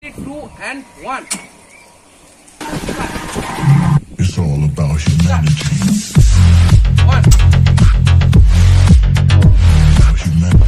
2 and 1. It's all about humanity. One. About humanity.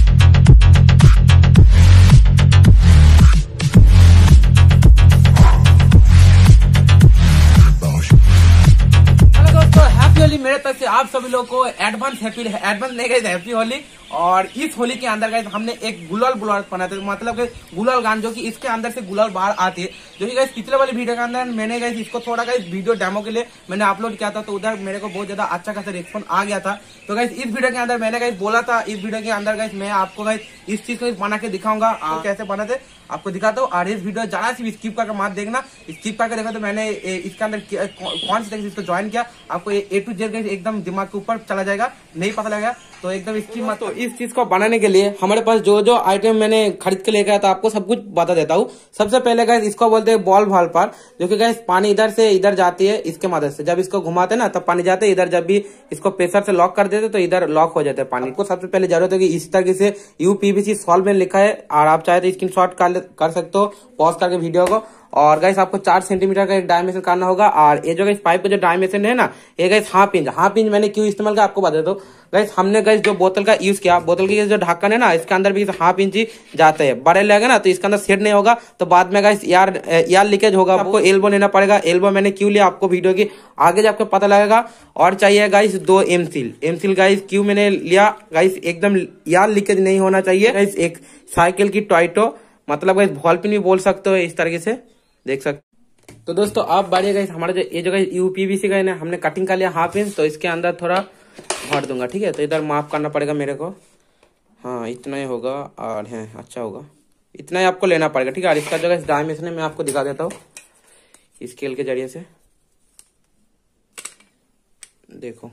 Hello दोस्तों, happy Holi मेरे तरफ से आप सभी लोगों को एडवांस नहीं गए हैप्पी होली। और इस होली के अंदर गाइस हमने एक गुलाल बनाया था, मतलब कि गुलाल गान, जो कि इसके अंदर से गुलाल बाहर आती है, जो कि गाइस पिछले वाली वीडियो के अंदर मैंने गाइस इसको थोड़ा गाइस वीडियो डेमो के लिए मैंने अपलोड किया था, तो उधर मेरे को बहुत ज्यादा अच्छा खासा रिस्पॉन्स आ गया था। तो गाइस इस वीडियो के अंदर मैंने गाइस बोला था, इस वीडियो के अंदर गाइस मैं आपको गाइस इस चीज को बना के दिखाऊंगा, कैसे बनाते आपको दिखाता हूँ। और इस वीडियो जरा सी स्किप करके मत देखना, स्किप करके देखा तो मैंने इसके अंदर कौन सी इसको ज्वाइन किया, आपको A to Z एकदम दिमाग के ऊपर चला जाएगा, नहीं पता लगेगा, तो एकदम स्किप मत। तो इस चीज को बनाने के लिए हमारे पास जो जो आइटम मैंने खरीद के लेकर आया था, आपको सब कुछ बता देता हूँ। सबसे पहले गाइस इसको बोलते हैं बॉल वाल पर, जो कि गाइस पानी इधर से इधर जाती है, इसके मदद से जब इसको घुमाते ना तब पानी जाते है इधर, जब भी इसको प्रेशर से लॉक कर देते तो इधर लॉक हो जाता है पानी को। सबसे पहले जरूरत है कि इस तरह से UPVC सॉल्वेंट लिखा है, और आप चाहे तो स्क्रीनशॉट कर सकते हो पॉज करके वीडियो को। और गाइस आपको 4 सेंटीमीटर का एक डायमेंशन करना होगा। और ये जो गाइस पाइप का जो डायमेंशन है ना, ये गाइस हाफ इंच मैंने क्यों इस्तेमाल किया आपको बता दो। गाइस हमने गाइस जो बोतल का यूज किया, बोतल की जो ढक्कन है ना, इसके अंदर भी हाफ इंच ही जाता है, बड़े लगेगा ना तो इसके अंदर सेट नहीं होगा, तो बाद में गाइस यार लीकेज होगा। आपको एल्बो लेना पड़ेगा। एल्बो मैंने क्यों लिया आपको वीडियो की आगे आपको पता लगेगा। और चाहिए गाइस 2 एमसील गाइस क्यों मैंने लिया, गाइस एकदम यार लीकेज नहीं होना चाहिए। गाइस एक साइकिल की टॉयटो, मतलब गाइस बॉल पिन भी बोल सकते हो, इस तरीके से देख सकते। तो दोस्तों आप बारी गाइस हमारा जो ये जो गाइस UPVC का है ना, हमने कटिंग कर लिया हाफ इंच, तो इसके अंदर थोड़ा भर दूंगा, ठीक है। तो इधर माफ करना पड़ेगा मेरे को, हाँ इतना ही होगा, और है अच्छा होगा, इतना ही आपको लेना पड़ेगा, ठीक है। और इसका जो गाइस डायमेंशन है मैं आपको दिखा देता हूँ स्केल के जरिए से, देखो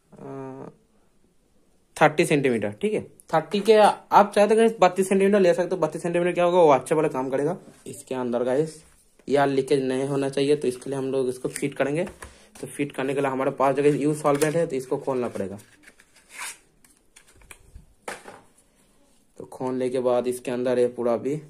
30 सेंटीमीटर, ठीक है। 30 के आप चाहे तो गाइस 32 सेंटीमीटर ले सकते हो। 32 सेंटीमीटर क्या होगा, वो अच्छा वाला काम करेगा। इसके अंदर गाइस यार लीकेज नहीं होना चाहिए, तो इसके लिए हम लोग इसको फिट करेंगे। तो फिट करने के लिए हमारे पास जगह यूज सॉल्वेंट है, तो इसको खोलना पड़ेगा। तो खोलने के बाद इसके अंदर है पूरा भी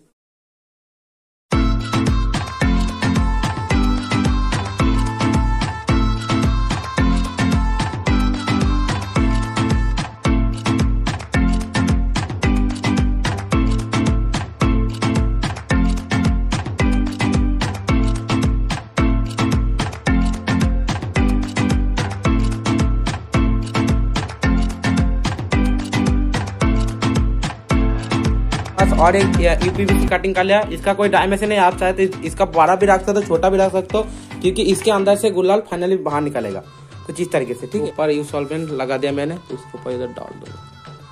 और एक UPVC कटिंग कर लिया। इसका कोई डायमेंशन नहीं, आप चाहे तो इसका बड़ा भी रख सकते हो, छोटा भी रख सकते हो, क्योंकि इसके अंदर से गुलाल फाइनली बाहर निकलेगा कुछ इस तरीके से, ठीक है। ऊपर यूज सॉल्वेंट लगा दिया मैंने, तो इसको ऊपर इधर डाल दूंगा।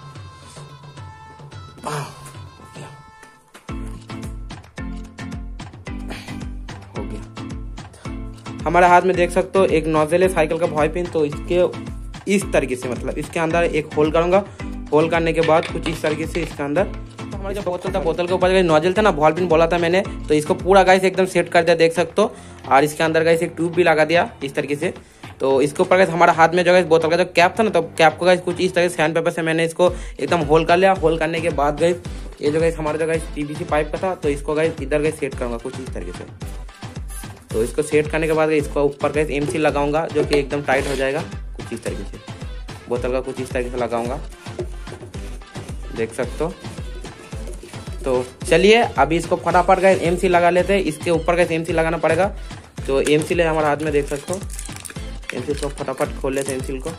हो गया। हमारे हाथ में देख सकते हो एक नोजल है साइकिल का बॉल पिन, तो इसके इस तरीके से, मतलब इसके अंदर एक होल करूंगा। होल करने के बाद कुछ इस तरीके से इसके अंदर हमारा जो बोतल था, बोतल के ऊपर नोजल था ना, बॉल पिन बोला था मैंने, तो इसको पूरा गाइस एकदम सेट कर दिया, देख सकते हो। और इसके अंदर गाइस एक ट्यूब भी लगा दिया इस तरीके से। तो इसके ऊपर गाइस हमारा हाथ में जो गाइस बोतल का जो कैप था ना, तो कैप को गाइस कुछ इस तरह से सैंड पेपर से मैंने इसको एकदम होल कर लिया। होल करने के बाद गाइस ये जो गाइस हमारा जो गाइस PVC पाइप का था, तो इसको गाइस इधर गाइस सेट करूंगा कुछ इस तरीके से। तो इसको सेट करने के बाद इसको ऊपर गाइस MC लगाऊंगा, जो कि एकदम टाइट हो जाएगा कुछ इस तरीके से। बोतल का कुछ इस तरीके से लगाऊंगा, देख सकते हो। तो चलिए अभी इसको फटाफट गाइस MC लगा लेते हैं। इसके ऊपर गाइस MC लगाना पड़ेगा, तो MC ले हमारे हाथ में, देख सकते हो। MC को फटाफट खोल लेते हैं, MC को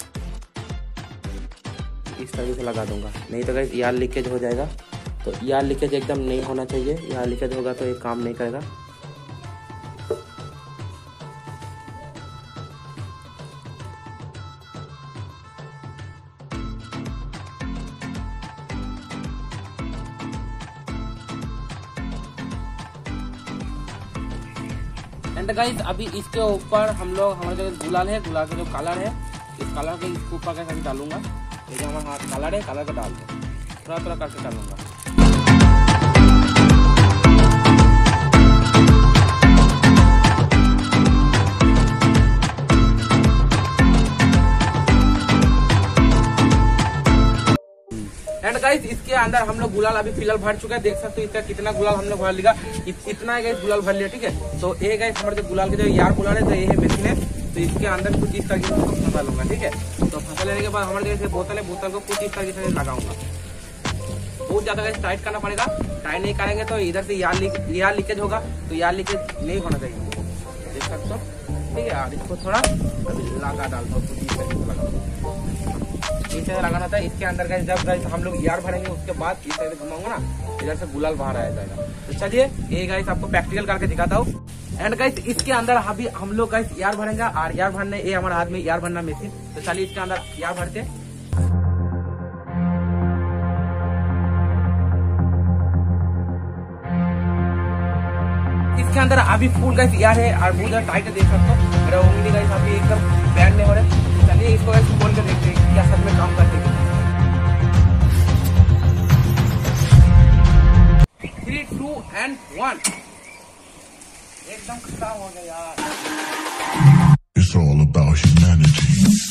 इस तरीके से लगा दूंगा, नहीं तो गाइस यार लीकेज हो जाएगा। तो यार लीकेज एकदम नहीं होना चाहिए, यार लीकेज होगा तो ये काम नहीं करेगा। एंड गाइस अभी इसके ऊपर हम लोग हमारा जो गुलाल है, गुलाल का जो कलर है, इस कलर के इसके ऊपर का अभी डालूंगा। ये जो हमारा हाथ कलर है, कलर का डाल दो, थोड़ा थोड़ा करके डालूंगा। एंड गाइस इसके अंदर हम लोग गुलाल अभी फिलहाल भर चुका है, देख सकते हो इसका कितना गुलाल हम लोग भर लिया, इतना है गाइस गुलाल भर लिया। ठीक है, तो ये गाइस हमारे जो गुलाल के जो यार गुलाल है तो ये है मशीन है, तो इसके अंदर कुछ इस तरीके से फंसा लूंगा। ठीक है, तो फंसा लेने के बाद हमारे जैसे बोतल है, बोतल को कुछ इस तरीके से लगाऊंगा। बहुत ज्यादा गाइस टाइट करना पड़ेगा, टाइट नहीं करेंगे तो इधर से यार लीकेज होगा, तो यार लीकेज नहीं होना चाहिए, देख सकते हो। ठीक है, और इसको थोड़ा लगा डालता हूँ, कुछ इस तरीके से लगाऊंगा, लगाना था इसके अंदर गाइस। जब गाइस हम लोग यार भरेंगे उसके बाद इस तरह से घुमाऊंगा ना, इधर से गुलाल बाहर आ जाएगा। तो चलिए ये गाइस आपको प्रैक्टिकल करके दिखाता हूँ। एंड गाइस इसके अंदर अभी हम लोग गाइस यार भरेंगे, और यार भरने ये हमारे हाथ में यार भरना मशीन, तो चलिए इसके अंदर यार भरते। इसके अंदर अभी फुल गाइस यार है और बहुत टाइट है, देख सकते हो। मेरा उंगली गाइस अभी एकदम बैंड नहीं हो रहा है। चलिए इसको गाइस खोल के देखते हैं क्या सच में काम करते हैं। 3, 2 and 1 एकदम खराब हो गया यार। It's all about humanity.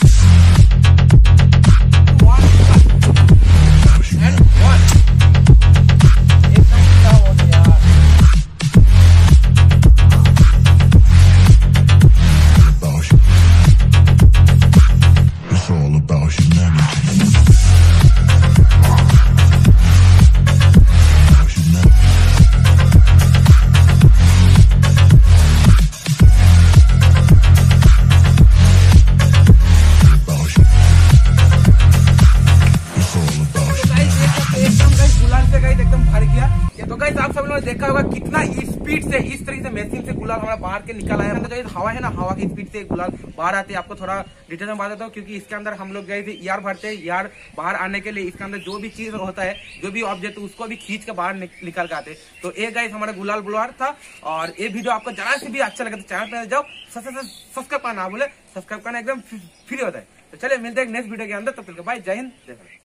देखा होगा कितना स्पीड से इस तरीके से मशीन से गुलाल हमारा बाहर के निकल आया है। तो हवा है ना, हवा की स्पीड से गुलाल बाहर आते हैं। आपको थोड़ा डिटेल में बता देता हूँ, क्योंकि इसके अंदर हम लोग गए थे यार भरते हैं। यार बाहर आने के लिए इसके अंदर जो भी चीज होता है, जो भी ऑब्जेक्ट, उसको भी खींच के बाहर निकल के आते। तो एक गाइस हमारा गुलाल बुलार था। और ये वीडियो आपको जरा से भी अच्छा लगे तो चैनल पर जाओ, सब्सक्राइब करना बोले, सब्सक्राइब करना एकदम फ्री होता है। तो चलिए मिलते हैं नेक्स्ट वीडियो के अंदर, तब तक बाय, जय हिंद, जय भारत।